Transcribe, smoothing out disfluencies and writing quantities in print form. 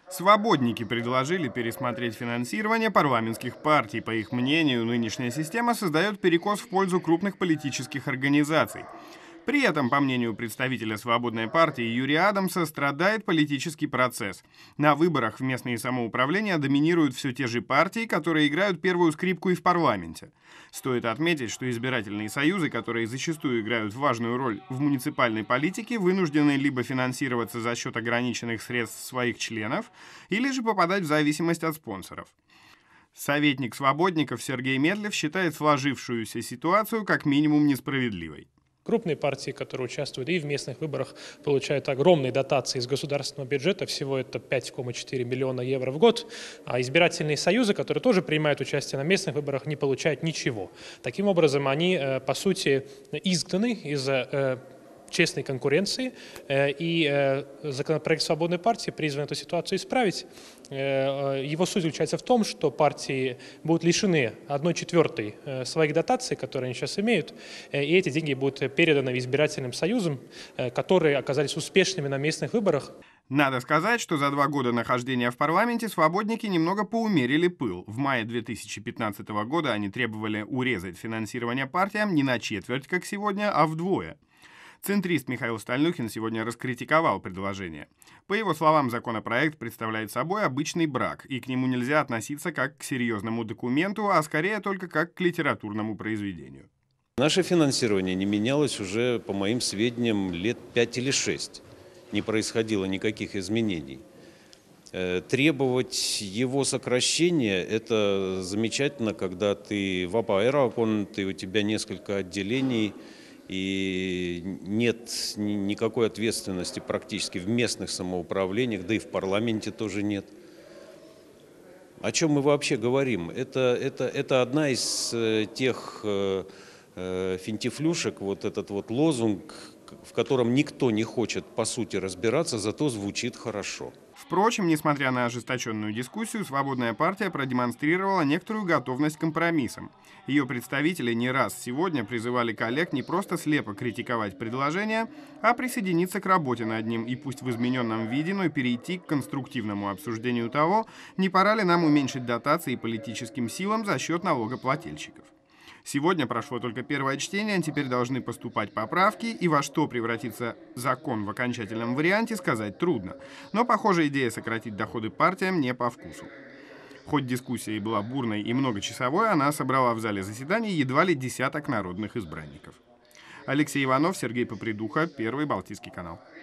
Свободники предложили пересмотреть финансирование парламентских партий. По их мнению, нынешняя система создает перекос в пользу крупных политических организаций. При этом, по мнению представителя «Свободной партии» Юрия Адамса, страдает политический процесс. На выборах в местные самоуправления доминируют все те же партии, которые играют первую скрипку и в парламенте. Стоит отметить, что избирательные союзы, которые зачастую играют важную роль в муниципальной политике, вынуждены либо финансироваться за счет ограниченных средств своих членов, или же попадать в зависимость от спонсоров. Советник свободников Сергей Медлев считает сложившуюся ситуацию как минимум несправедливой. Крупные партии, которые участвуют и в местных выборах, получают огромные дотации из государственного бюджета, всего это 5,4 миллиона евро в год, а избирательные союзы, которые тоже принимают участие на местных выборах, не получают ничего. Таким образом, они, по сути, изгнаны из честной конкуренции, и законопроект «Свободной партии» призван эту ситуацию исправить. Его суть заключается в том, что партии будут лишены 1/4 своих дотаций, которые они сейчас имеют, и эти деньги будут переданы избирательным союзам, которые оказались успешными на местных выборах. Надо сказать, что за 2 года нахождения в парламенте свободники немного поумерили пыл. В мае 2015 года они требовали урезать финансирование партиям не на четверть, как сегодня, а вдвое. Центрист Михаил Стальнухин сегодня раскритиковал предложение. По его словам, законопроект представляет собой обычный брак, и к нему нельзя относиться как к серьезному документу, а скорее только как к литературному произведению. Наше финансирование не менялось уже, по моим сведениям, лет 5 или 6. Не происходило никаких изменений. Требовать его сокращения – это замечательно, когда ты в АПА-Эракон, у тебя несколько отделений, и нет никакой ответственности практически в местных самоуправлениях, да и в парламенте тоже нет. О чем мы вообще говорим? Это одна из тех финтифлюшек, вот этот вот лозунг, в котором никто не хочет по сути разбираться, зато звучит хорошо. Впрочем, несмотря на ожесточенную дискуссию, «Свободная партия» продемонстрировала некоторую готовность к компромиссам. Ее представители не раз сегодня призывали коллег не просто слепо критиковать предложение, а присоединиться к работе над ним и пусть в измененном виде, но перейти к конструктивному обсуждению того, не пора ли нам уменьшить дотации политическим силам за счет налогоплательщиков. Сегодня прошло только первое чтение, теперь должны поступать поправки, и во что превратится закон в окончательном варианте, сказать трудно. Но, похоже, идея сократить доходы партиям не по вкусу. Хоть дискуссия и была бурной и многочасовой, она собрала в зале заседаний едва ли десяток народных избранников. Алексей Иванов, Сергей Попридуха, Первый Балтийский канал.